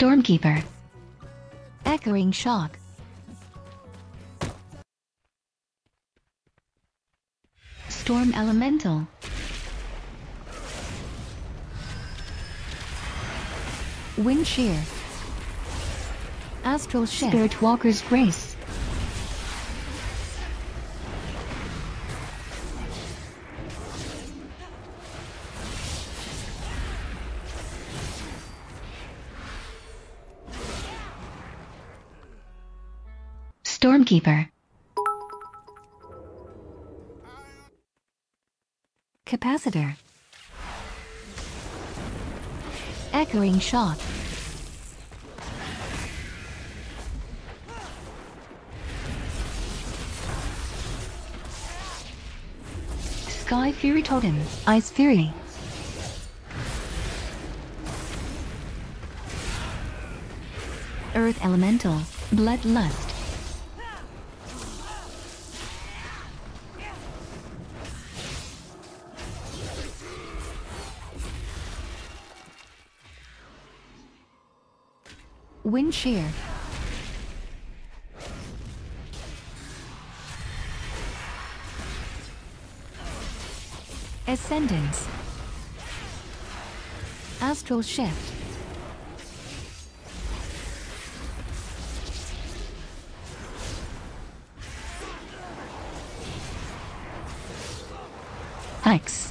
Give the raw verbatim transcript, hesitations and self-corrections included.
Stormkeeper. Echoing Shock. Storm Elemental. Wind Shear. Astral Shift. Spirit Walker's Grace. Stormkeeper. Capacitor. Echoing Shock. Sky Fury Totem. Ice Fury. Earth Elemental. Bloodlust. Wind Shear. Ascendance. Astral Shift. Hex.